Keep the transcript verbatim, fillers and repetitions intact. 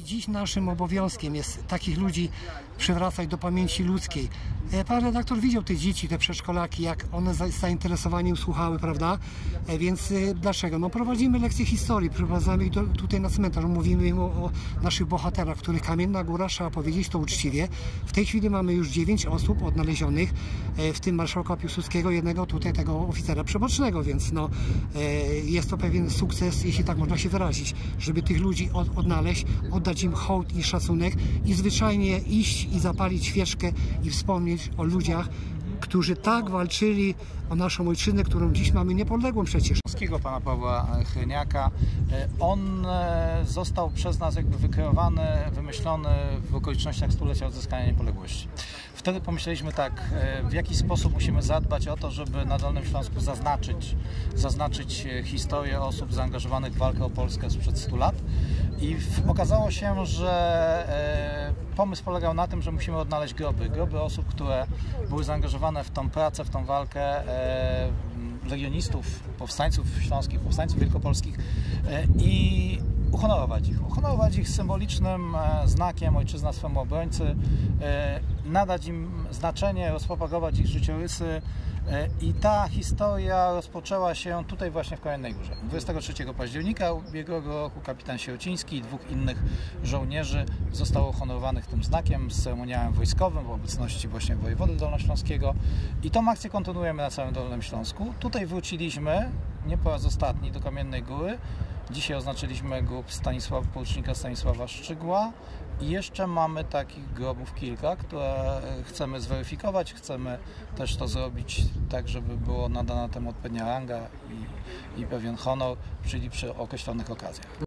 dziś naszym obowiązkiem jest takich ludzi przywracać do pamięci ludzkiej. Pan redaktor widział te dzieci, te przedszkolaki, jak one z zainteresowaniem słuchały, prawda? Więc dlaczego? No prowadzimy lekcje historii, prowadzimy ich do, tutaj na cmentarz, mówimy im o, o naszych bohaterach, których Kamienna Góra, trzeba powiedzieć to uczciwie. W tej chwili mamy już dziewięć osób odnalezionych, w tym marszałka Piłsudskiego, jednego tutaj tego oficera przebocznego, więc no, jest to pewien sukces, jeśli tak można się wyrazić, żeby tych ludzi od, odnaleźć, oddać im hołd i szacunek i zwyczajnie iść i zapalić świeczkę i wspomnieć o ludziach, którzy tak walczyli o naszą ojczyznę, którą dziś mamy niepodległą przecież. Pana Pawła Hryniaka. On został przez nas jakby wykreowany, wymyślony w okolicznościach stulecia odzyskania niepodległości. Wtedy pomyśleliśmy tak, w jaki sposób musimy zadbać o to, żeby na Dolnym Śląsku zaznaczyć, zaznaczyć historię osób zaangażowanych w walkę o Polskę sprzed stu lat. I okazało się, że pomysł polegał na tym, że musimy odnaleźć groby, groby osób, które były zaangażowane w tą pracę, w tą walkę, legionistów, powstańców śląskich, powstańców wielkopolskich i uhonorować ich. Uhonorować ich symbolicznym znakiem Ojczyzna swemu obrońcy, nadać im znaczenie, rozpropagować ich życiorysy. I ta historia rozpoczęła się tutaj właśnie w Kamiennej Górze. dwudziestego trzeciego października ubiegłego roku kapitan Sierociński i dwóch innych żołnierzy zostało uhonorowanych tym znakiem z ceremoniałem wojskowym w obecności właśnie wojewody dolnośląskiego. I tą akcję kontynuujemy na całym Dolnym Śląsku. Tutaj wróciliśmy, nie po raz ostatni, do Kamiennej Góry. Dzisiaj oznaczyliśmy grób Stanisława, porucznika Stanisława Szczygła i jeszcze mamy takich grobów kilka, które chcemy zweryfikować, chcemy też to zrobić tak, żeby było nadana temu odpowiednia ranga i, i pewien honor, czyli przy określonych okazjach.